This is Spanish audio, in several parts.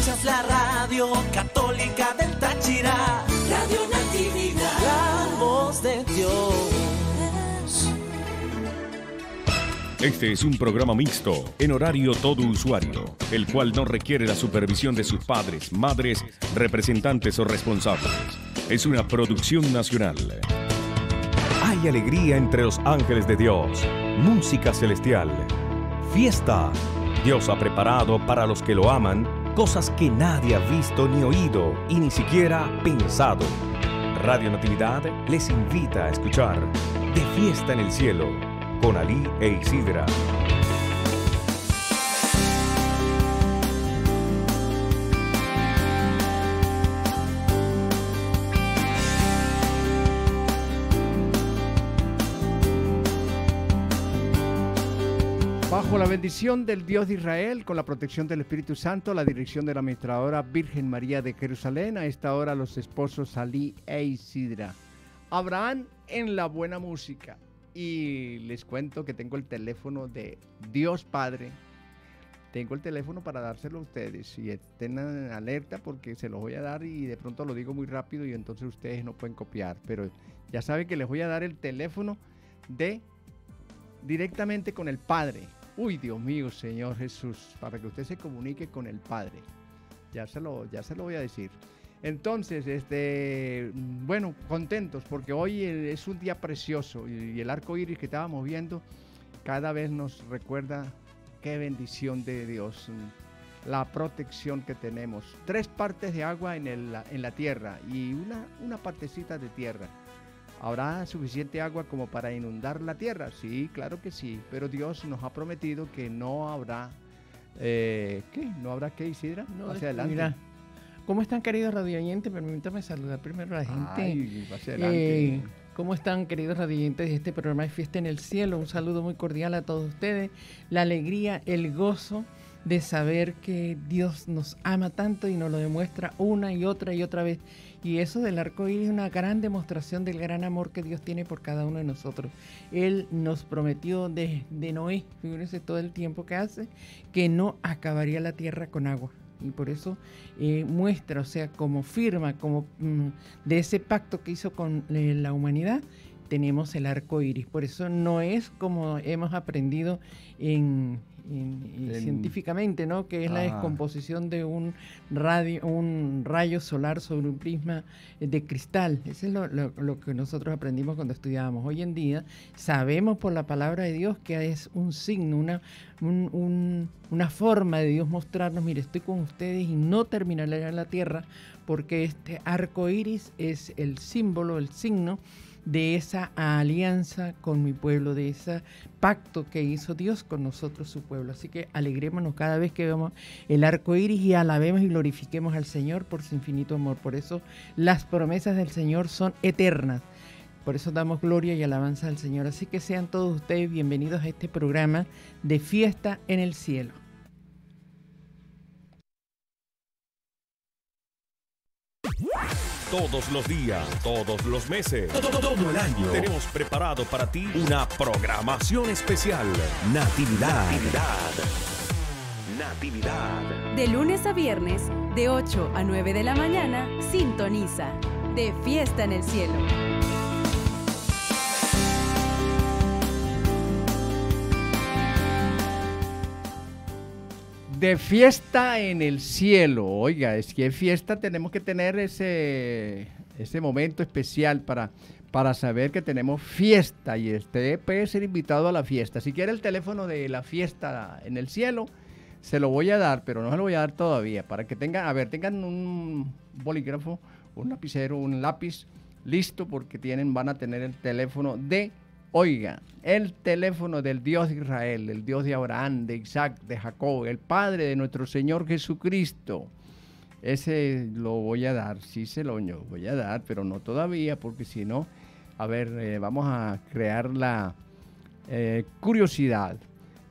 Escuchas la radio católica del Táchira, Radio Natividad, la voz de Dios. Este es un programa mixto, en horario todo usuario, el cual no requiere la supervisión de sus padres, madres, representantes o responsables. Es una producción nacional. Hay alegría entre los ángeles de Dios, música celestial, fiesta. Dios ha preparado para los que lo aman cosas que nadie ha visto ni oído y ni siquiera pensado. Radio Natividad les invita a escuchar De Fiesta en el Cielo con Alí e Isidra. Bajo la bendición del Dios de Israel, con la protección del Espíritu Santo, la dirección de la administradora Virgen María de Jerusalén, a esta hora los esposos Alí e Isidra. Abraham en la buena música. Y les cuento que tengo el teléfono de Dios Padre. Tengo el teléfono para dárselo a ustedes y estén en alerta porque se los voy a dar y de pronto lo digo muy rápido y entonces ustedes no pueden copiar. Pero ya saben que les voy a dar el teléfono directamente con el Padre. Uy, Dios mío, Señor Jesús, para que usted se comunique con el Padre. Ya se lo voy a decir. Entonces, bueno, contentos porque hoy es un día precioso y el arco iris que estábamos viendo cada vez nos recuerda qué bendición de Dios, la protección que tenemos. 3 partes de agua en la tierra y una partecita de tierra. ¿Habrá suficiente agua como para inundar la tierra? Sí, claro que sí, pero Dios nos ha prometido que no habrá, ¿qué? ¿No habrá qué, Isidra? No, hacia adelante. Mira, ¿cómo están, queridos radioyentes? Permítame saludar primero a la gente. Ay, hacia adelante. ¿Cómo están, queridos radioyentes de este programa de Fiesta en el Cielo? Un saludo muy cordial a todos ustedes. La alegría, el gozo de saber que Dios nos ama tanto y nos lo demuestra una y otra vez. Y eso del arco iris es una gran demostración del gran amor que Dios tiene por cada uno de nosotros. Él nos prometió de Noé, fíjense todo el tiempo que hace, que no acabaría la tierra con agua. Y por eso muestra, o sea, como firma, como de ese pacto que hizo con la humanidad, tenemos el arco iris. Por eso no es como hemos aprendido científicamente, ¿no? Que es la descomposición de un rayo solar sobre un prisma de cristal. Eso es lo que nosotros aprendimos cuando estudiábamos. Hoy en día sabemos por la palabra de Dios que es un signo, una forma de Dios mostrarnos, mire, estoy con ustedes y no terminaré en la tierra, porque este arco iris es el símbolo, el signo de esa alianza con mi pueblo, de ese pacto que hizo Dios con nosotros, su pueblo. Así que alegrémonos cada vez que vemos el arco iris y alabemos y glorifiquemos al Señor por su infinito amor. Por eso las promesas del Señor son eternas. Por eso damos gloria y alabanza al Señor. Así que sean todos ustedes bienvenidos a este programa de Fiesta en el Cielo. Todos los días, todos los meses, todo el año, tenemos preparado para ti una programación especial. Natividad. De lunes a viernes, de 8 a 9 de la mañana, sintoniza De Fiesta en el Cielo. De fiesta en el cielo. Oiga, es que fiesta tenemos que tener ese momento especial para saber que tenemos fiesta y usted puede ser invitado a la fiesta. Si quiere el teléfono de la fiesta en el cielo, se lo voy a dar, pero no se lo voy a dar todavía, para que tengan un bolígrafo, un lapicero, un lápiz listo, porque van a tener el teléfono el teléfono del Dios de Israel, el Dios de Abraham, de Isaac, de Jacob, el Padre de nuestro Señor Jesucristo. Ese lo voy a dar, sí se lo voy a dar, pero no todavía, porque si no, vamos a crear la curiosidad.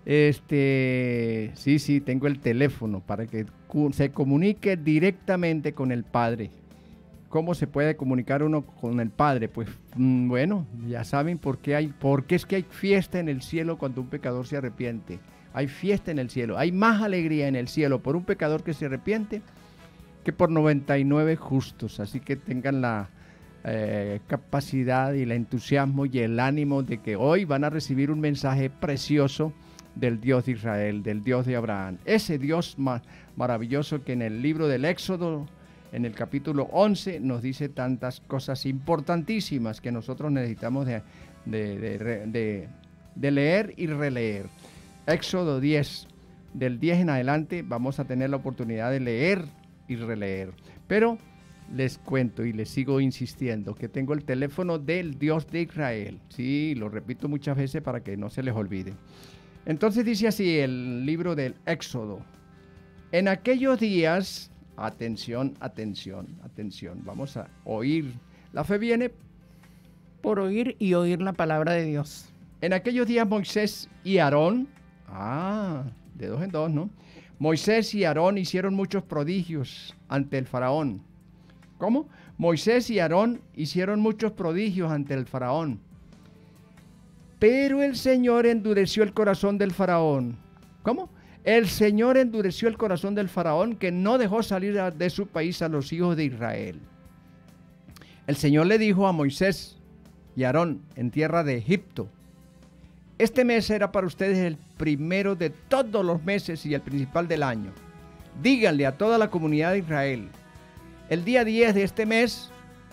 Sí, tengo el teléfono para que se comunique directamente con el Padre. ¿Cómo se puede comunicar uno con el Padre? Pues bueno, ya saben por qué es que hay fiesta en el cielo cuando un pecador se arrepiente. Hay fiesta en el cielo. Hay más alegría en el cielo por un pecador que se arrepiente que por 99 justos. Así que tengan la capacidad y el entusiasmo y el ánimo de que hoy van a recibir un mensaje precioso del Dios de Israel, del Dios de Abraham. Ese Dios maravilloso que en el libro del Éxodo, en el capítulo 11, nos dice tantas cosas importantísimas que nosotros necesitamos de leer y releer. Éxodo 10, del 10 en adelante vamos a tener la oportunidad de leer y releer. Pero les cuento y les sigo insistiendo que tengo el teléfono del Dios de Israel. Sí, lo repito muchas veces para que no se les olvide. Entonces dice así el libro del Éxodo. En aquellos días, atención, atención, atención, vamos a oír. La fe viene por oír y oír la palabra de Dios. En aquellos días Moisés y Aarón, de dos en dos, ¿no? Moisés y Aarón hicieron muchos prodigios ante el faraón. ¿Cómo? Moisés y Aarón hicieron muchos prodigios ante el faraón. Pero el Señor endureció el corazón del faraón. ¿Cómo? El Señor endureció el corazón del faraón que no dejó salir de su país a los hijos de Israel. El Señor le dijo a Moisés y Aarón en tierra de Egipto: este mes será para ustedes el primero de todos los meses y el principal del año. Díganle a toda la comunidad de Israel: el día 10 de este mes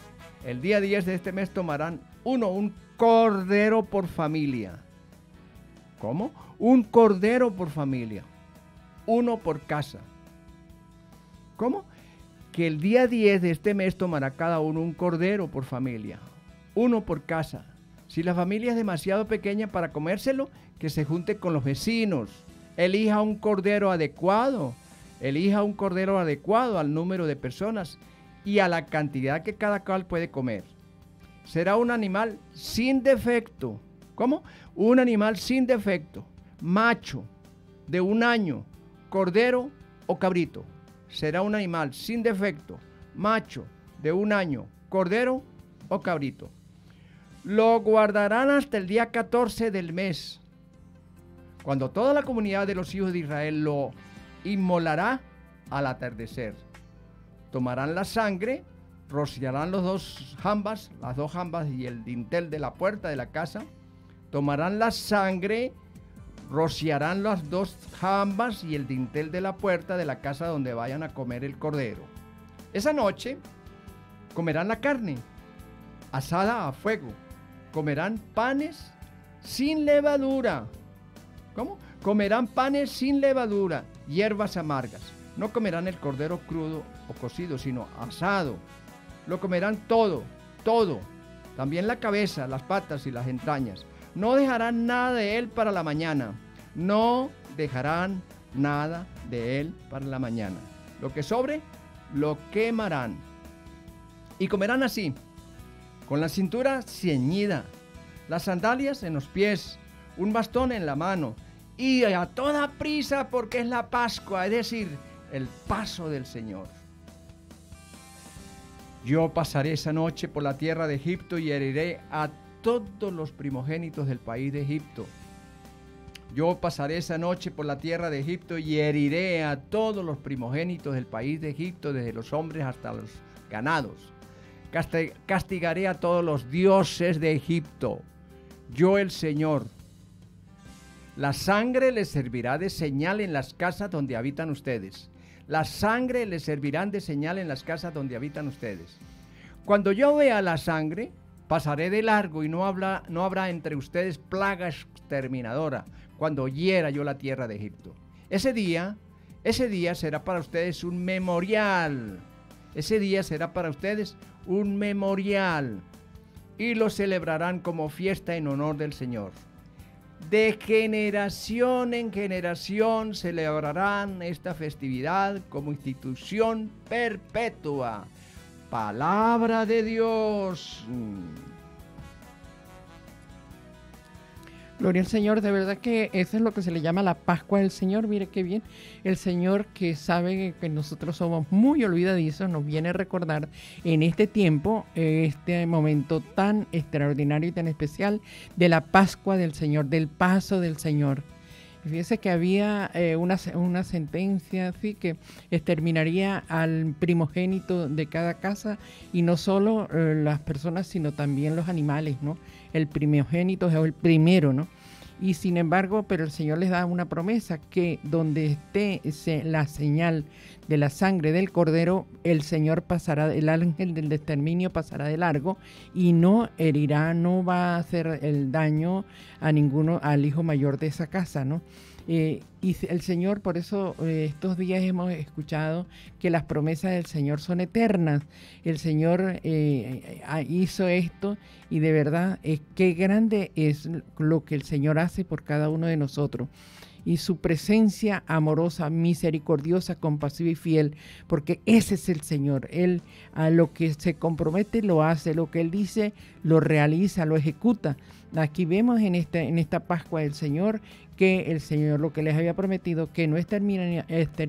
tomarán un cordero por familia. ¿Cómo? Un cordero por familia. Uno por casa. ¿Cómo? Que el día 10 de este mes tomará cada uno un cordero por familia. Uno por casa. Si la familia es demasiado pequeña para comérselo, que se junte con los vecinos. Elija un cordero adecuado. Elija un cordero adecuado al número de personas y a la cantidad que cada cual puede comer. Será un animal sin defecto. ¿Cómo? Un animal sin defecto. Macho, de 1 año, cordero o cabrito. Será un animal sin defecto. Macho, de 1 año, cordero o cabrito. Lo guardarán hasta el día 14 del mes, cuando toda la comunidad de los hijos de Israel lo inmolará al atardecer. Tomarán la sangre, rociarán las dos jambas y el dintel de la puerta de la casa. Tomarán la sangre, rociarán las 2 jambas y el dintel de la puerta de la casa donde vayan a comer el cordero. Esa noche comerán la carne asada a fuego. Comerán panes sin levadura. ¿Cómo? Comerán panes sin levadura, hierbas amargas. No comerán el cordero crudo o cocido, sino asado. Lo comerán todo, todo. También la cabeza, las patas y las entrañas. No dejarán nada de él para la mañana. No dejarán nada de él para la mañana. Lo que sobre, lo quemarán. Y comerán así: con la cintura ceñida, las sandalias en los pies, un bastón en la mano, y a toda prisa porque es la Pascua, es decir, el paso del Señor. Yo pasaré esa noche por la tierra de Egipto y heriré a todos los primogénitos del país de Egipto. Yo pasaré esa noche por la tierra de Egipto y heriré a todos los primogénitos del país de Egipto, desde los hombres hasta los ganados. Castigaré a todos los dioses de Egipto. Yo el Señor. La sangre les servirá de señal en las casas donde habitan ustedes. La sangre les servirá de señal en las casas donde habitan ustedes. Cuando yo vea la sangre, pasaré de largo y no habrá entre ustedes plaga exterminadora cuando hiera yo la tierra de Egipto. Ese día será para ustedes un memorial. Ese día será para ustedes un memorial y lo celebrarán como fiesta en honor del Señor. De generación en generación celebrarán esta festividad como institución perpetua. Palabra de Dios. Gloria al Señor, de verdad que eso es lo que se le llama la Pascua del Señor. Mire qué bien, el Señor, que sabe que nosotros somos muy olvidadizos, nos viene a recordar en este tiempo, este momento tan extraordinario y tan especial de la Pascua del Señor, del paso del Señor. Fíjese que había una sentencia así que exterminaría al primogénito de cada casa, y no solo las personas, sino también los animales, ¿no? El primogénito es el primero, ¿no? Y sin embargo, pero el Señor les da una promesa, que donde esté la señal de la sangre del Cordero, el Señor pasará, el ángel del exterminio pasará de largo y no herirá, no va a hacer el daño a ninguno, al hijo mayor de esa casa, ¿no? Y el Señor, por eso estos días hemos escuchado que las promesas del Señor son eternas. El Señor hizo esto, y de verdad qué grande es lo que el Señor hace por cada uno de nosotros. Y su presencia amorosa, misericordiosa, compasiva y fiel, porque ese es el Señor. Él a lo que se compromete lo hace, lo que Él dice lo realiza, lo ejecuta. Aquí vemos en esta Pascua del Señor que el Señor lo que les había prometido, que no exterminaría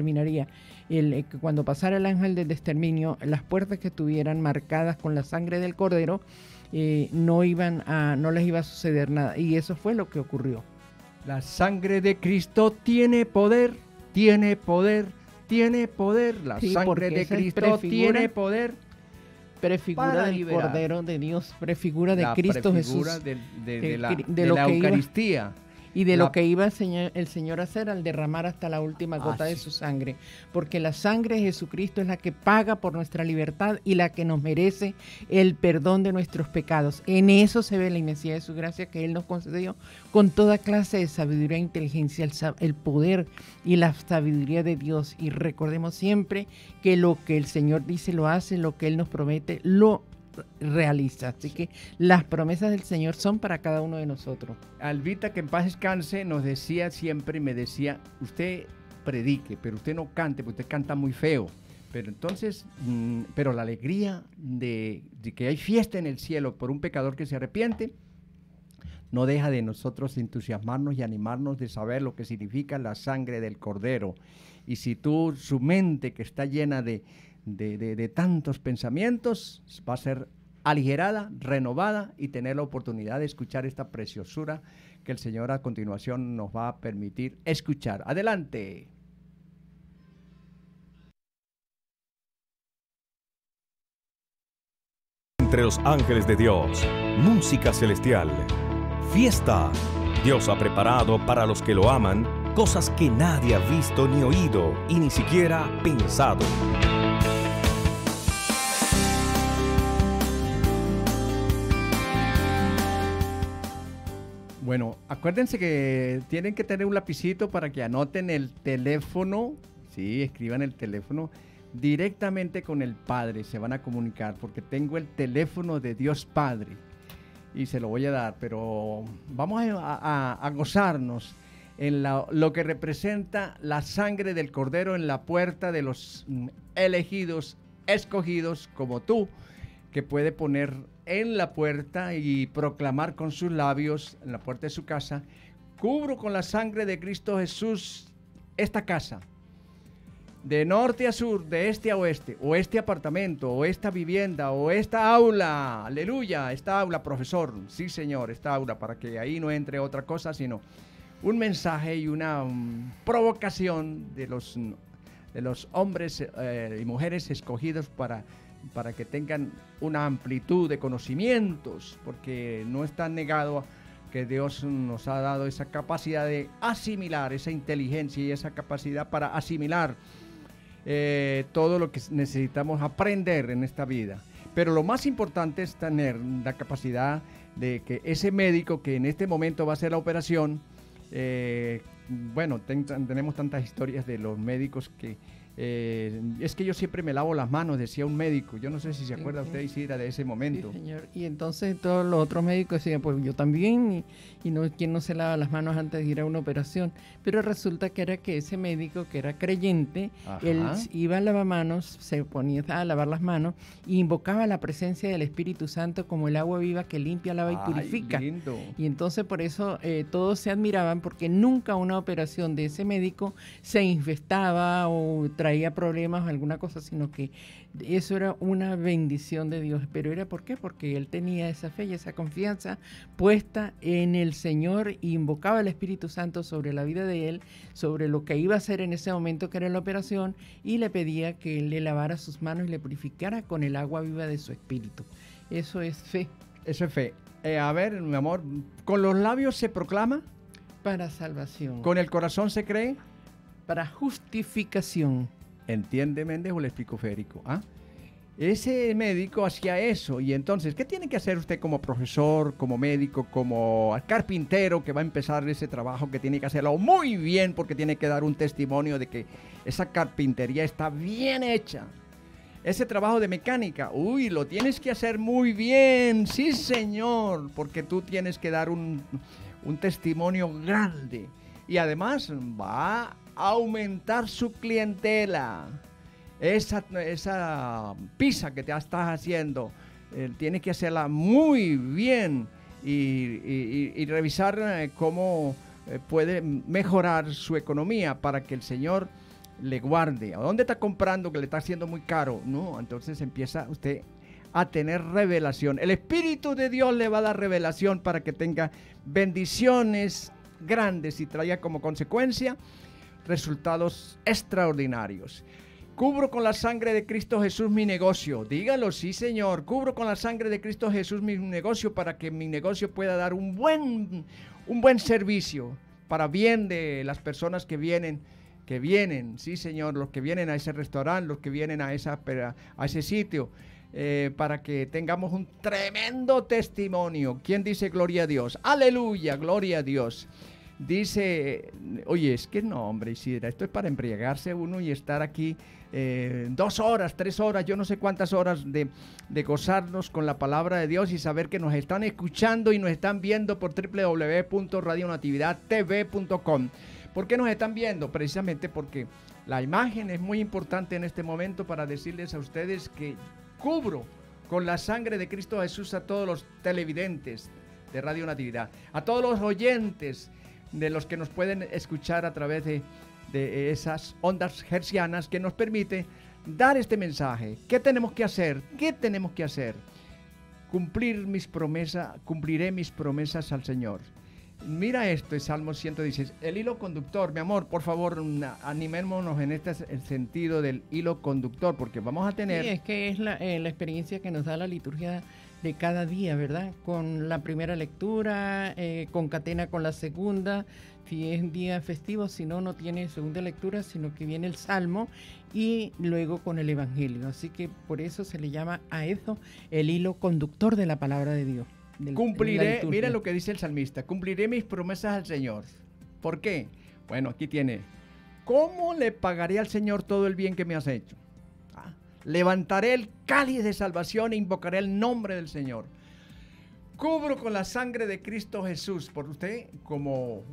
que cuando pasara el ángel del exterminio, las puertas que estuvieran marcadas con la sangre del Cordero, no les iba a suceder nada, y eso fue lo que ocurrió. La sangre de Cristo tiene poder, tiene poder, tiene poder. La sangre de Cristo tiene poder. Prefigura del Cordero de Dios, prefigura de Cristo Jesús. De la Eucaristía. Y de lo que iba el Señor a hacer al derramar hasta la última gota de su sangre. Porque la sangre de Jesucristo es la que paga por nuestra libertad y la que nos merece el perdón de nuestros pecados. En eso se ve la inmensidad de su gracia, que Él nos concedió con toda clase de sabiduría e inteligencia, el poder y la sabiduría de Dios. Y recordemos siempre que lo que el Señor dice lo hace, lo que Él nos promete lo realiza. Así que las promesas del Señor son para cada uno de nosotros. Albita, que en paz descanse, nos decía siempre, me decía, usted predique, pero usted no cante, porque usted canta muy feo. Pero entonces, pero la alegría de que hay fiesta en el cielo por un pecador que se arrepiente, no deja de nosotros entusiasmarnos y animarnos de saber lo que significa la sangre del Cordero. Y si su mente, que está llena de tantos pensamientos, va a ser aligerada, renovada, y tener la oportunidad de escuchar esta preciosura que el Señor a continuación nos va a permitir escuchar. Adelante. Entre los ángeles de Dios, música celestial, fiesta. Dios ha preparado para los que lo aman cosas que nadie ha visto ni oído y ni siquiera pensado. Bueno, acuérdense que tienen que tener un lapicito para que anoten el teléfono, sí, escriban el teléfono directamente con el Padre, se van a comunicar, porque tengo el teléfono de Dios Padre y se lo voy a dar, pero vamos a gozarnos en lo que representa la sangre del Cordero en la puerta de los elegidos, escogidos como tú, que puede poner en la puerta y proclamar con sus labios, en la puerta de su casa: cubro con la sangre de Cristo Jesús esta casa, de norte a sur, de este a oeste, o este apartamento, o esta vivienda, o esta aula, aleluya, esta aula, profesor, sí señor, esta aula, para que ahí no entre otra cosa, sino un mensaje y una provocación de los hombres y mujeres escogidos para que tengan una amplitud de conocimientos, porque no está negado que Dios nos ha dado esa capacidad de asimilar, esa inteligencia y esa capacidad para asimilar todo lo que necesitamos aprender en esta vida. Pero lo más importante es tener la capacidad de que ese médico que en este momento va a hacer la operación, tenemos tantas historias de los médicos que es que yo siempre me lavo las manos, decía un médico. Yo no sé si se acuerda usted, Isidra, de ese momento. Sí, señor. Y entonces todos los otros médicos decían, pues yo también, y no, ¿quién no se lava las manos antes de ir a una operación? Pero resulta que era que ese médico, que era creyente, él iba al lavamanos, se ponía a lavar las manos e invocaba la presencia del Espíritu Santo como el agua viva que limpia, lava y purifica. Lindo. Y entonces por eso todos se admiraban, porque nunca una operación de ese médico se infestaba o traía problemas o alguna cosa, sino que eso era una bendición de Dios. Pero ¿era por qué? Porque él tenía esa fe y esa confianza puesta en el Señor e invocaba el Espíritu Santo sobre la vida de él, sobre lo que iba a hacer en ese momento que era la operación, y le pedía que él le lavara sus manos y le purificara con el agua viva de su espíritu. Eso es fe. Eso es fe. A ver, mi amor, ¿con los labios se proclama? Para salvación. ¿Con el corazón se cree? Para justificación. ¿Entiende, Méndez, o le explico, Federico? ¿Ah? Ese médico hacía eso. Y entonces, ¿qué tiene que hacer usted como profesor, como médico, como carpintero que va a empezar ese trabajo, que tiene que hacerlo muy bien porque tiene que dar un testimonio de que esa carpintería está bien hecha? Ese trabajo de mecánica, uy, lo tienes que hacer muy bien, sí señor, porque tú tienes que dar un testimonio grande. Y además va a aumentar su clientela. Esa pizza que te estás haciendo, tienes que hacerla muy bien y revisar cómo puede mejorar su economía para que el Señor le guarde. ¿A dónde está comprando que le está haciendo muy caro? No, entonces empieza usted a tener revelación. El Espíritu de Dios le va a dar revelación para que tenga bendiciones grandes y traiga como consecuencia resultados extraordinarios. Cubro con la sangre de Cristo Jesús mi negocio. Dígalo, sí señor. Cubro con la sangre de Cristo Jesús mi negocio para que mi negocio pueda dar un buen servicio para bien de las personas que vienen, sí señor, los que vienen a ese restaurante, los que vienen a ese sitio, para que tengamos un tremendo testimonio. ¿Quién dice gloria a Dios? Aleluya, gloria a Dios. Dice, oye, es que no, hombre, Isidra, esto es para embriagarse uno y estar aquí 2 horas, 3 horas, yo no sé cuántas horas de gozarnos con la palabra de Dios y saber que nos están escuchando y nos están viendo por www.radionatividadtv.com. ¿Por qué nos están viendo? Precisamente porque la imagen es muy importante en este momento para decirles a ustedes que cubro con la sangre de Cristo Jesús a todos los televidentes de Radio Natividad, a todos los oyentes de los que nos pueden escuchar a través de esas ondas hercianas que nos permite dar este mensaje. ¿Qué tenemos que hacer? ¿Qué tenemos que hacer? Cumpliré mis promesas al Señor. Mira esto, es Salmo 116. El hilo conductor, mi amor, por favor, animémonos en este sentido del hilo conductor, porque vamos a tener... Sí, es que es la experiencia que nos da la liturgia de cada día, ¿verdad? Con la primera lectura, concatena con la segunda, si es un día festivo, si no, no tiene segunda lectura, sino que viene el Salmo y luego con el Evangelio. Así que por eso se le llama a eso el hilo conductor de la palabra de Dios. Cumpliré, mira lo que dice el salmista, cumpliré mis promesas al Señor. ¿Por qué? Bueno, aquí tiene, ¿cómo le pagaré al Señor todo el bien que me has hecho? Levantaré el cáliz de salvación e invocaré el nombre del Señor. Cubro con la sangre de Cristo Jesús, por usted como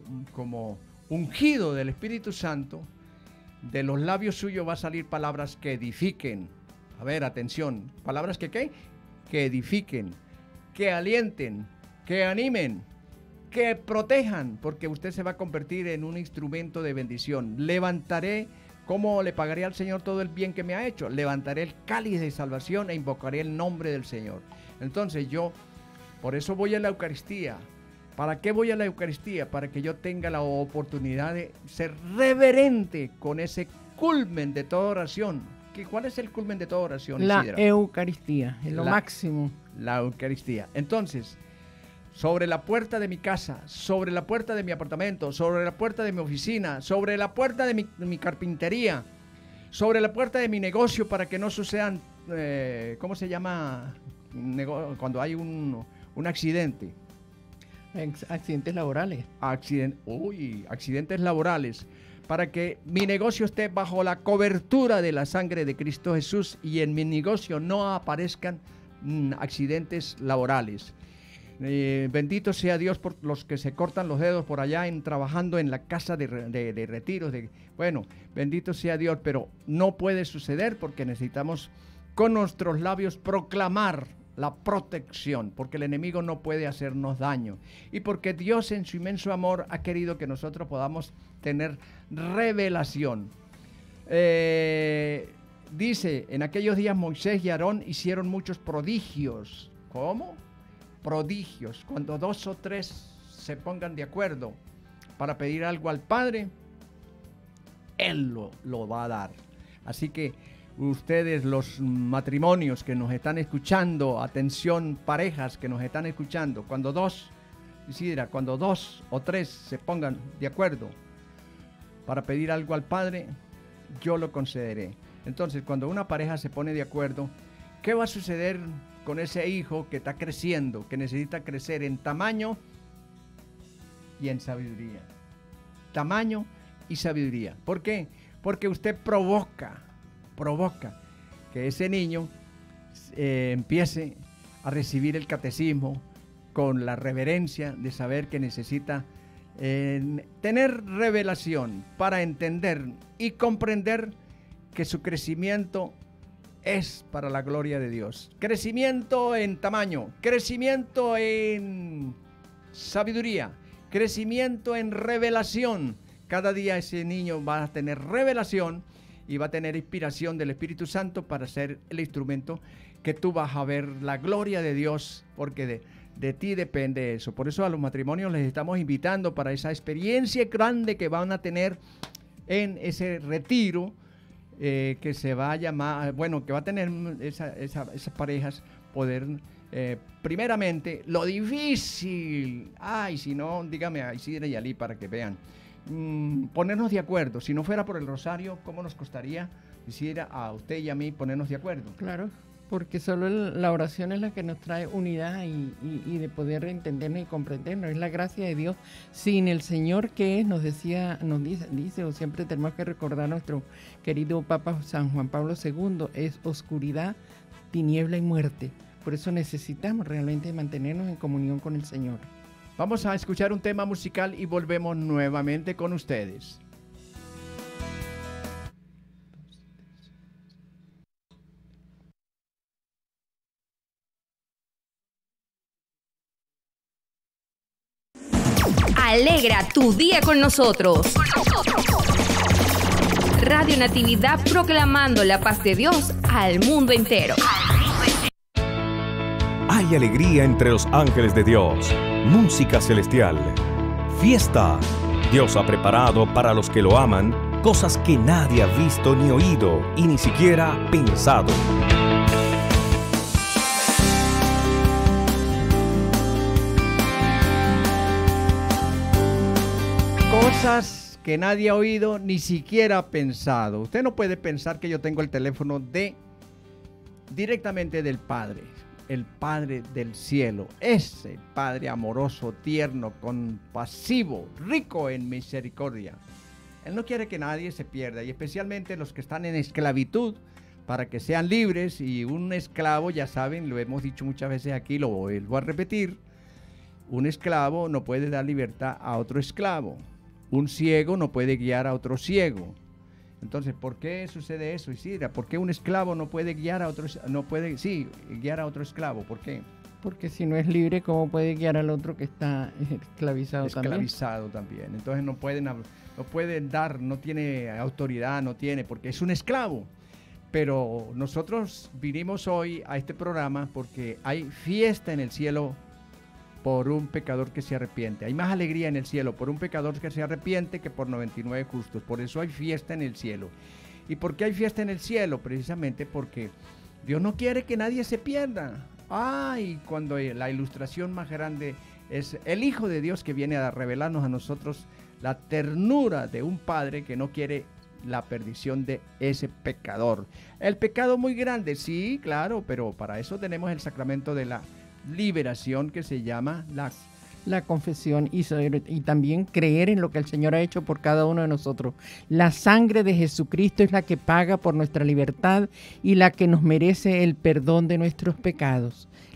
ungido del Espíritu Santo, de los labios suyos va a salir palabras que edifiquen. A ver, atención, palabras que ¿qué? Que edifiquen, que alienten, que animen, que protejan, porque usted se va a convertir en un instrumento de bendición. Levantaré, ¿cómo le pagaré al Señor todo el bien que me ha hecho? Levantaré el cáliz de salvación e invocaré el nombre del Señor. Entonces yo, por eso voy a la Eucaristía. ¿Para qué voy a la Eucaristía? Para que yo tenga la oportunidad de ser reverente con ese culmen de toda oración. ¿Cuál es el culmen de toda oración, La Isidra? Eucaristía, es lo máximo. La Eucaristía. Entonces, sobre la puerta de mi casa, sobre la puerta de mi apartamento, sobre la puerta de mi oficina, sobre la puerta de mi carpintería, sobre la puerta de mi negocio, para que no sucedan, ¿cómo se llama? Cuando hay un accidente. Accidentes laborales. Accidentes laborales. Para que mi negocio esté bajo la cobertura de la sangre de Cristo Jesús y en mi negocio no aparezcan accidentes laborales. Bendito sea Dios por los que se cortan los dedos por allá trabajando en la casa de retiros. Bueno, bendito sea Dios, pero no puede suceder porque necesitamos con nuestros labios proclamar la protección, porque el enemigo no puede hacernos daño y porque Dios en su inmenso amor ha querido que nosotros podamos tener revelación. Dice, en aquellos días Moisés y Aarón hicieron muchos prodigios. ¿Cómo? Prodigios. Cuando 2 o 3 se pongan de acuerdo para pedir algo al Padre, Él lo va a dar. Así que ustedes, los matrimonios que nos están escuchando, atención, parejas que nos están escuchando, cuando 2 o 3 se pongan de acuerdo para pedir algo al Padre, yo lo concederé. Entonces, cuando una pareja se pone de acuerdo, ¿qué va a suceder con ese hijo que está creciendo, que necesita crecer en tamaño y en sabiduría? Tamaño y sabiduría. ¿Por qué? Porque usted provoca que ese niño empiece a recibir el catecismo con la reverencia de saber que necesita tener revelación para entender y comprender que su crecimiento es para la gloria de Dios. Crecimiento en tamaño, crecimiento en sabiduría, crecimiento en revelación. Cada día ese niño va a tener revelación y va a tener inspiración del Espíritu Santo para ser el instrumento que tú vas a ver la gloria de Dios, porque de ti depende eso. Por eso a los matrimonios les estamos invitando para esa experiencia grande que van a tener en ese retiro, que se va a llamar, bueno, que va a tener esas parejas, poder, primeramente, lo difícil, si no, dígame a Isidra y Ali para que vean, ponernos de acuerdo. Si no fuera por el rosario, ¿cómo nos costaría, Isidra, a usted y a mí ponernos de acuerdo? Claro, porque solo la oración es la que nos trae unidad y de poder entendernos y comprendernos. Es la gracia de Dios. Sin el Señor, que nos dice, o siempre tenemos que recordar a nuestro querido Papa San Juan Pablo II, es oscuridad, tiniebla y muerte. Por eso necesitamos realmente mantenernos en comunión con el Señor. Vamos a escuchar un tema musical y volvemos nuevamente con ustedes. Alegra tu día con nosotros. Radio Natividad, proclamando la paz de Dios al mundo entero. Hay alegría entre los ángeles de Dios, música celestial, fiesta. Dios ha preparado para los que lo aman cosas que nadie ha visto ni oído y ni siquiera pensado. Cosas que nadie ha oído ni siquiera pensado. Usted no puede pensar que yo tengo el teléfono directamente del Padre, el Padre del cielo, ese Padre amoroso, tierno, compasivo, rico en misericordia. Él no quiere que nadie se pierda, y especialmente los que están en esclavitud, para que sean libres. Y un esclavo, ya saben, lo hemos dicho muchas veces aquí, lo vuelvo a repetir, un esclavo no puede dar libertad a otro esclavo. Un ciego no puede guiar a otro ciego. Entonces, ¿por qué sucede eso, Isidra? ¿Por qué un esclavo no puede guiar a otro, guiar a otro esclavo? ¿Por qué? Porque si no es libre, ¿cómo puede guiar al otro que está esclavizado también? Esclavizado también. Entonces no pueden dar, no tiene autoridad, porque es un esclavo. Pero nosotros vinimos hoy a este programa porque hay fiesta en el cielo por un pecador que se arrepiente. Hay más alegría en el cielo por un pecador que se arrepiente que por 99 justos. Por eso hay fiesta en el cielo. ¿Y por qué hay fiesta en el cielo? Precisamente porque Dios no quiere que nadie se pierda. Cuando la ilustración más grande es el Hijo de Dios, que viene a revelarnos a nosotros la ternura de un Padre que no quiere la perdición de ese pecador. El pecado muy grande, sí, claro, pero para eso tenemos el sacramento de la liberación, que se llama la confesión, y también creer en lo que el Señor ha hecho por cada uno de nosotros. La sangre de Jesucristo es la que paga por nuestra libertad y la que nos merece el perdón de nuestros pecados.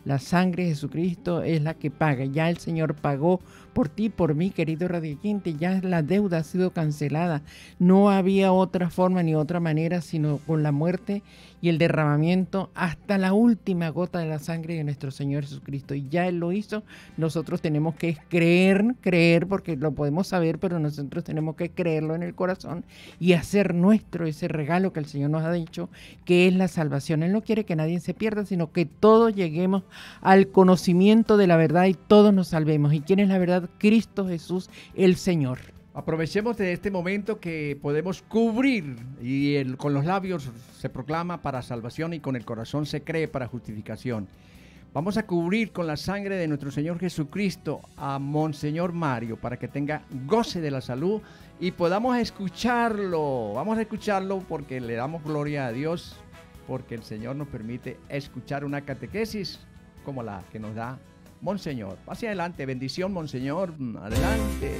La sangre de Jesucristo es la que paga. Ya el Señor pagó por ti, por mí, querido radioyente. Ya la deuda ha sido cancelada. No había otra forma ni otra manera sino con la muerte y el derramamiento hasta la última gota de la sangre de nuestro Señor Jesucristo. Y ya Él lo hizo. Nosotros tenemos que creer, porque lo podemos saber, pero nosotros tenemos que creerlo en el corazón y hacer nuestro ese regalo que el Señor nos ha dicho, que es la salvación. Él no quiere que nadie se pierda, sino que todos lleguemos al conocimiento de la verdad y todos nos salvemos. ¿Y quién es la verdad? Cristo Jesús, el Señor. Aprovechemos de este momento que podemos cubrir y con los labios se proclama para salvación y con el corazón se cree para justificación. Vamos a cubrir con la sangre de nuestro Señor Jesucristo a Monseñor Mario para que tenga goce de la salud y podamos escucharlo. Vamos a escucharlo porque le damos gloria a Dios, porque el Señor nos permite escuchar una catequesis como la que nos da Monseñor. Hacia adelante, bendición Monseñor, adelante.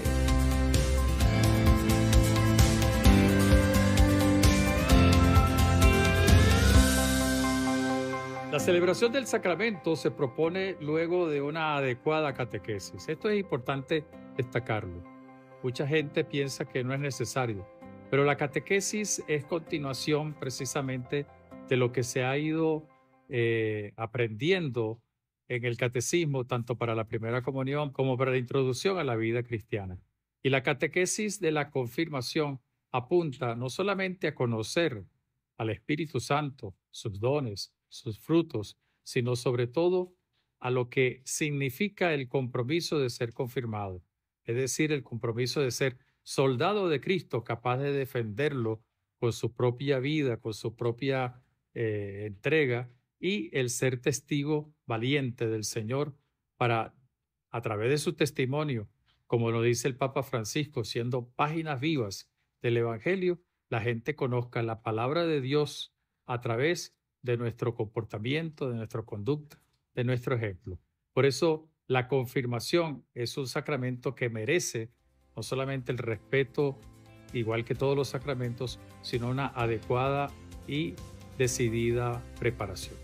La celebración del sacramento se propone luego de una adecuada catequesis. Esto es importante destacarlo. Mucha gente piensa que no es necesario, pero la catequesis es continuación precisamente de lo que se ha ido aprendiendo en el catecismo, tanto para la primera comunión como para la introducción a la vida cristiana. Y la catequesis de la confirmación apunta no solamente a conocer al Espíritu Santo, sus dones, sus frutos, sino sobre todo a lo que significa el compromiso de ser confirmado, es decir, el compromiso de ser soldado de Cristo, capaz de defenderlo con su propia vida, con su propia entrega, y el ser testigo valiente del Señor para, a través de su testimonio, como lo dice el Papa Francisco, siendo páginas vivas del Evangelio, la gente conozca la palabra de Dios a través de nuestro comportamiento, de nuestra conducta, de nuestro ejemplo. Por eso la confirmación es un sacramento que merece no solamente el respeto, igual que todos los sacramentos, sino una adecuada y decidida preparación.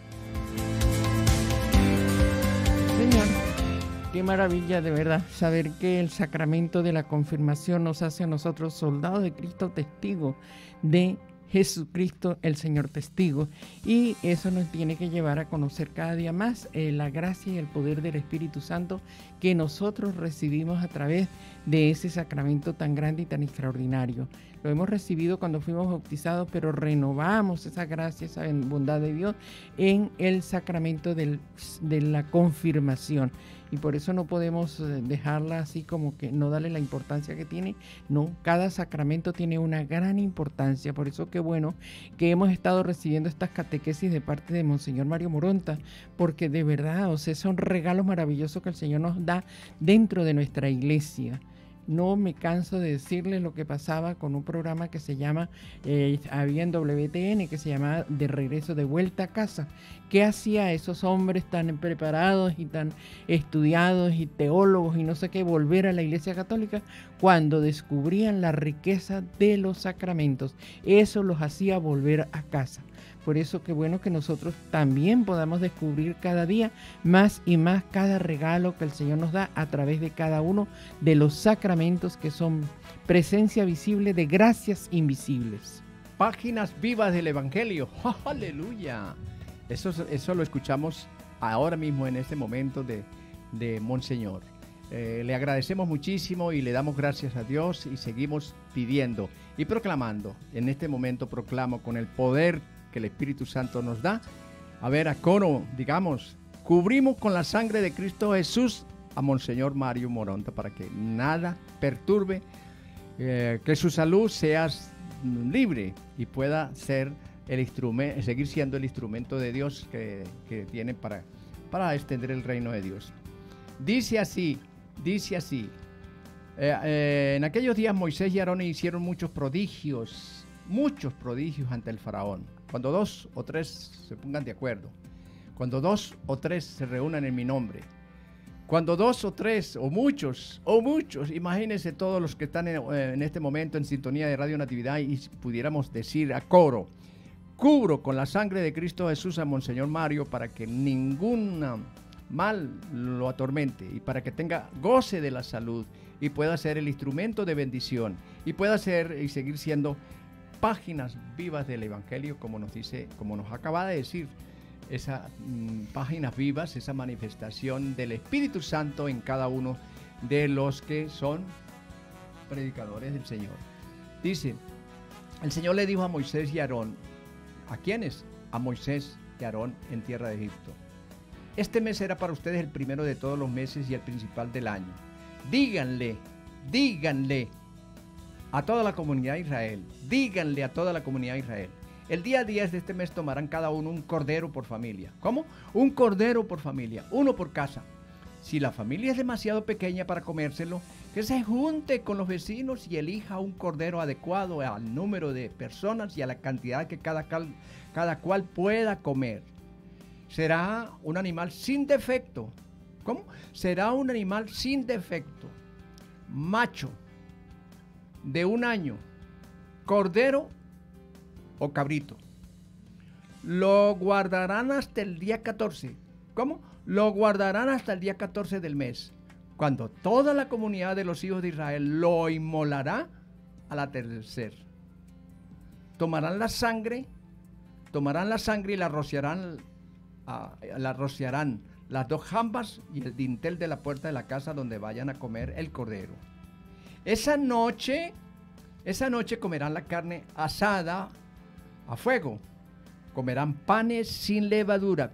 Señor, qué maravilla de verdad saber que el sacramento de la confirmación nos hace a nosotros soldados de Cristo, testigos de Jesucristo, el Señor testigo, y eso nos tiene que llevar a conocer cada día más la gracia y el poder del Espíritu Santo que nosotros recibimos a través de ese sacramento tan grande y tan extraordinario. Lo hemos recibido cuando fuimos bautizados, pero renovamos esa gracia, esa bondad de Dios en el sacramento de la confirmación. Y por eso no podemos dejarla así como que no darle la importancia que tiene. No, cada sacramento tiene una gran importancia. Por eso qué bueno que hemos estado recibiendo estas catequesis de parte de Monseñor Mario Moronta, porque de verdad, o sea, son regalos maravillosos que el Señor nos da dentro de nuestra iglesia. No me canso de decirles lo que pasaba con un programa que se llama, había en WTN, que se llamaba De Regreso, de Vuelta a Casa. ¿Qué hacía esos hombres tan preparados y tan estudiados y teólogos y no sé qué volver a la Iglesia Católica? Cuando descubrían la riqueza de los sacramentos. Eso los hacía volver a casa. Por eso qué bueno que nosotros también podamos descubrir cada día más y más cada regalo que el Señor nos da a través de cada uno de los sacramentos que son presencia visible de gracias invisibles. Páginas vivas del Evangelio. ¡Aleluya! Eso lo escuchamos ahora mismo en este momento de Monseñor. Le agradecemos muchísimo y le damos gracias a Dios y seguimos pidiendo y proclamando. En este momento proclamo con el poder que el Espíritu Santo nos da. A ver, a coro, digamos, cubrimos con la sangre de Cristo Jesús a Monseñor Mario Moronta para que nada perturbe, que su salud sea libre y pueda ser seguir siendo el instrumento de Dios que tiene para extender el reino de Dios. Dice así, en aquellos días Moisés y Aarón hicieron muchos prodigios ante el faraón. Cuando 2 o 3 se pongan de acuerdo, cuando 2 o 3 se reúnan en mi nombre, cuando 2 o 3 o muchos, imagínense todos los que están en este momento en sintonía de Radio Natividad y pudiéramos decir a coro, cubro con la sangre de Cristo Jesús a Monseñor Mario para que ningún mal lo atormente y para que tenga goce de la salud y pueda ser el instrumento de bendición y pueda ser y seguir siendo páginas vivas del Evangelio, como nos dice, como nos acaba de decir, esas páginas vivas, esa manifestación del Espíritu Santo en cada uno de los que son predicadores del Señor. Dice, el Señor le dijo a Moisés y a Aarón, ¿a quiénes? A Moisés y a Aarón en tierra de Egipto. Este mes será para ustedes el primero de todos los meses y el principal del año. Díganle a toda la comunidad de Israel, díganle a toda la comunidad de Israel, el día 10 de este mes tomarán cada uno un cordero por familia. ¿Cómo? Un cordero por familia, uno por casa. Si la familia es demasiado pequeña para comérselo, que se junte con los vecinos y elija un cordero adecuado al número de personas y a la cantidad que cada cual pueda comer. Será un animal sin defecto. ¿Cómo? Será un animal sin defecto, macho, de 1 año, cordero o cabrito. Lo guardarán hasta el día 14. ¿Cómo? Lo guardarán hasta el día 14 del mes, cuando toda la comunidad de los hijos de Israel lo inmolará al atardecer. Tomarán la sangre y la rociarán las 2 jambas y el dintel de la puerta de la casa donde vayan a comer el cordero. Esa noche comerán la carne asada a fuego. Comerán panes sin levadura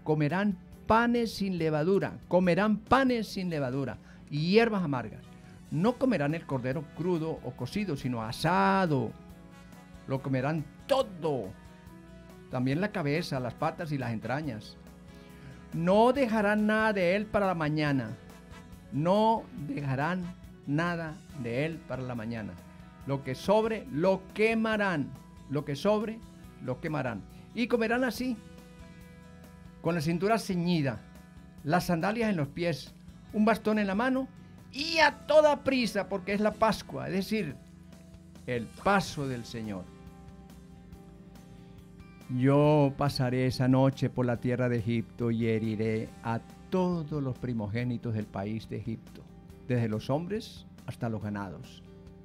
y hierbas amargas. No comerán el cordero crudo o cocido, sino asado. Lo comerán todo, también la cabeza, las patas y las entrañas. No dejarán nada de él para la mañana. Lo que sobre, lo quemarán. Y comerán así, con la cintura ceñida, las sandalias en los pies, un bastón en la mano y a toda prisa, porque es la Pascua, es decir, el paso del Señor. Yo pasaré esa noche por la tierra de Egipto y heriré a todos los primogénitos del país de Egipto, desde los hombres hasta los ganados.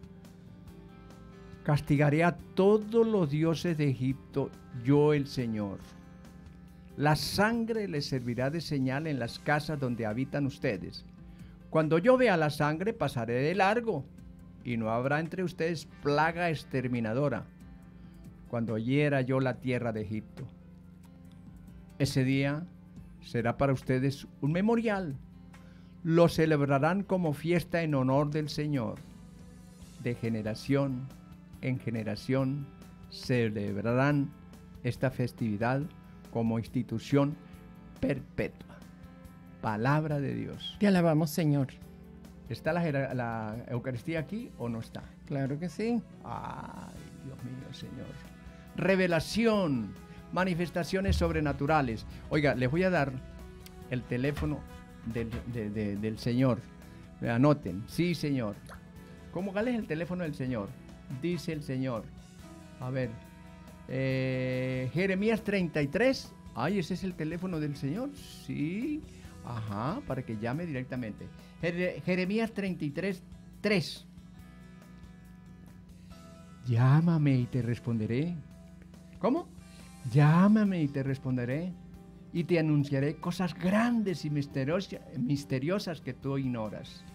Castigaré a todos los dioses de Egipto, yo el Señor. La sangre les servirá de señal en las casas donde habitan ustedes. Cuando yo vea la sangre, pasaré de largo, y no habrá entre ustedes plaga exterminadora, cuando hiera yo la tierra de Egipto. Ese día será para ustedes un memorial. Lo celebrarán como fiesta en honor del Señor. De generación en generación celebrarán esta festividad como institución perpetua. Palabra de Dios. Te alabamos, Señor. ¿Está la Eucaristía aquí o no está? Claro que sí. Ay, Dios mío, Señor. Revelación, manifestaciones sobrenaturales. Oiga, les voy a dar el teléfono del Señor. Anoten. Sí, Señor. ¿Cuál es el teléfono del Señor? Dice el Señor. A ver. Jeremías 33. Ay, ese es el teléfono del Señor. Sí. Ajá, para que llame directamente. Jeremías 33, 3. Llámame y te responderé. ¿Cómo? Llámame y te responderé. Y te anunciaré cosas grandes y misteriosas que tú ignoras.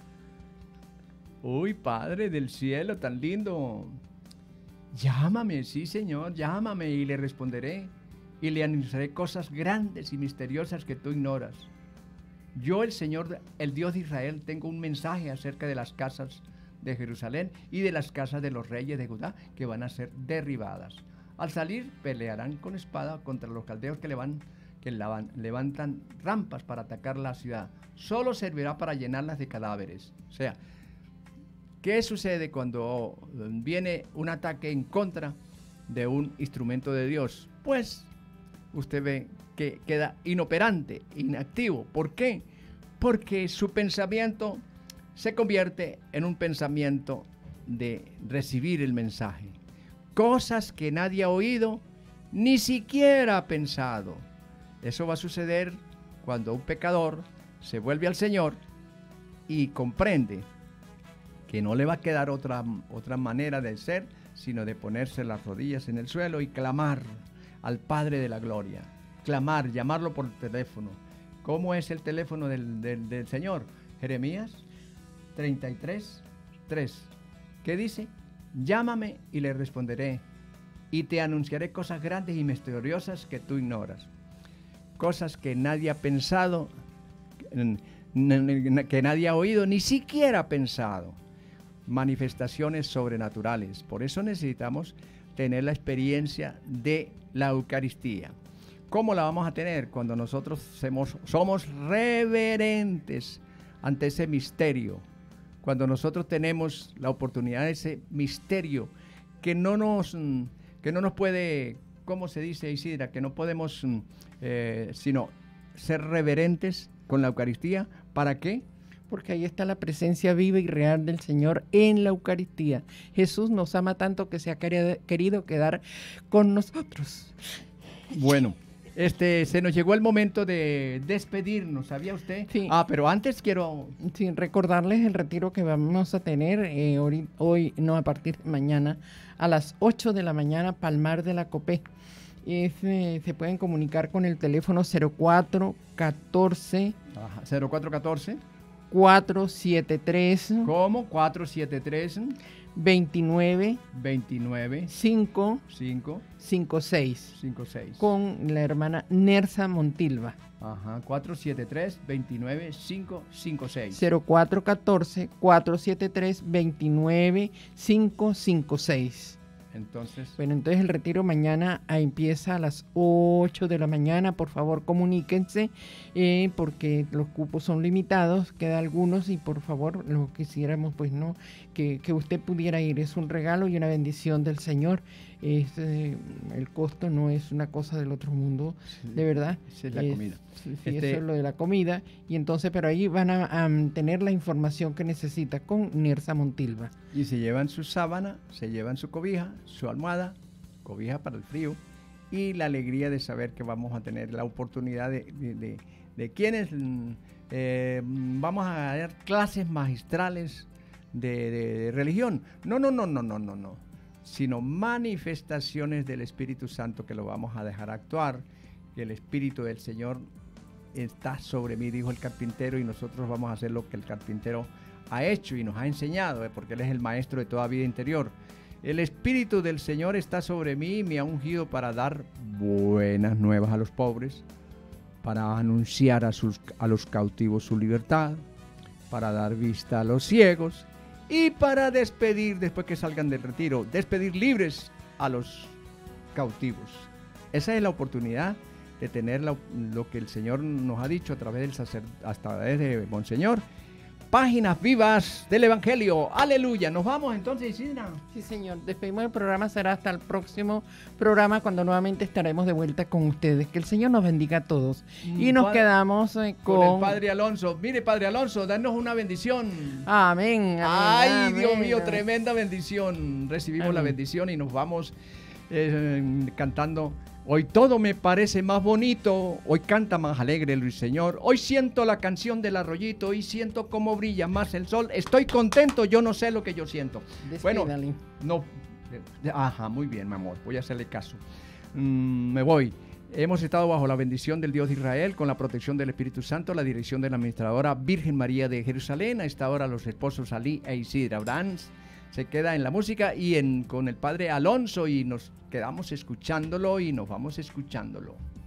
Uy, Padre del cielo, tan lindo. Llámame, sí, Señor, llámame y le responderé. Y le anunciaré cosas grandes y misteriosas que tú ignoras. Yo, el Señor, el Dios de Israel, tengo un mensaje acerca de las casas de Jerusalén y de las casas de los reyes de Judá que van a ser derribadas. Al salir, pelearán con espada contra los caldeos que levantan rampas para atacar la ciudad. Solo servirá para llenarlas de cadáveres. O sea, ¿qué sucede cuando viene un ataque en contra de un instrumento de Dios? Pues usted ve que queda inoperante, inactivo. ¿Por qué? Porque su pensamiento se convierte en un pensamiento de recibir el mensaje. Cosas que nadie ha oído ni siquiera pensado. Eso va a suceder cuando un pecador se vuelve al Señor y comprende que no le va a quedar otra manera de ser, sino de ponerse las rodillas en el suelo y clamar al Padre de la Gloria. Clamar, llamarlo por teléfono. ¿Cómo es el teléfono del Señor? Jeremías 33:3. ¿Qué dice? Llámame y le responderé, y te anunciaré cosas grandes y misteriosas que tú ignoras. Cosas que nadie ha pensado, que nadie ha oído, ni siquiera pensado. Manifestaciones sobrenaturales. Por eso necesitamos tener la experiencia de la Eucaristía. ¿Cómo la vamos a tener? Cuando nosotros somos reverentes ante ese misterio. Cuando nosotros tenemos la oportunidad de ese misterio que no nos puede, ¿cómo se dice, Isidra? Que no podemos sino ser reverentes con la Eucaristía. ¿Para qué? Porque ahí está la presencia viva y real del Señor en la Eucaristía. Jesús nos ama tanto que se ha querido quedar con nosotros. Bueno, se nos llegó el momento de despedirnos, ¿sabía usted? Sí. Pero antes quiero... Sí, recordarles el retiro que vamos a tener hoy, no, a partir de mañana, a las 8 de la mañana, Palmar de la Copé. Se pueden comunicar con el teléfono 0414. Ajá, 0414. 473. ¿Cómo? 473. 29. 5. 56. Con la hermana Nersa Montilva. Ajá, 473-29-556. 0414-473-29-556. Entonces el retiro mañana empieza a las 8 de la mañana. Por favor, comuníquense porque los cupos son limitados, quedan algunos y por favor, lo quisiéramos que usted pudiera ir. Es un regalo y una bendición del Señor. El costo no es una cosa del otro mundo, de verdad. Esa es la comida. Sí, eso es lo de la comida. Y entonces, pero ahí van a tener la información que necesita con Nersa Montilva. Y se llevan su sábana, se llevan su cobija, su almohada, cobija para el frío, y la alegría de saber que vamos a tener la oportunidad de quienes vamos a dar clases magistrales de religión. No, sino manifestaciones del Espíritu Santo que lo vamos a dejar actuar, que el Espíritu del Señor está sobre mí, dijo el carpintero, y nosotros vamos a hacer lo que el carpintero ha hecho y nos ha enseñado, porque Él es el maestro de toda vida interior. El Espíritu del Señor está sobre mí y me ha ungido para dar buenas nuevas a los pobres, para anunciar a los cautivos su libertad, para dar vista a los ciegos, y para despedir, después que salgan del retiro, despedir libres a los cautivos. Esa es la oportunidad de tener lo que el Señor nos ha dicho a través de Monseñor. Páginas vivas del Evangelio. ¡Aleluya! ¿Nos vamos entonces, Isidra? Sí, señor. Despedimos el programa. Será hasta el próximo programa, cuando nuevamente estaremos de vuelta con ustedes. Que el Señor nos bendiga a todos. Y nos quedamos con el Padre Alonso. Mire, Padre Alonso, danos una bendición. Amén. Ay, Dios mío, tremenda bendición. Recibimos la bendición y nos vamos cantando. Hoy todo me parece más bonito, hoy canta más alegre el Señor, hoy siento la canción del arroyito, hoy siento cómo brilla más el sol, estoy contento, yo no sé lo que yo siento. Despídale. Bueno, muy bien, mi amor, voy a hacerle caso. Me voy. Hemos estado bajo la bendición del Dios de Israel, con la protección del Espíritu Santo, la dirección de la administradora Virgen María de Jerusalén. A esta hora los esposos Ali e Isidra. Abraham se queda en la música y con el Padre Alonso, y nos quedamos escuchándolo y nos vamos escuchándolo.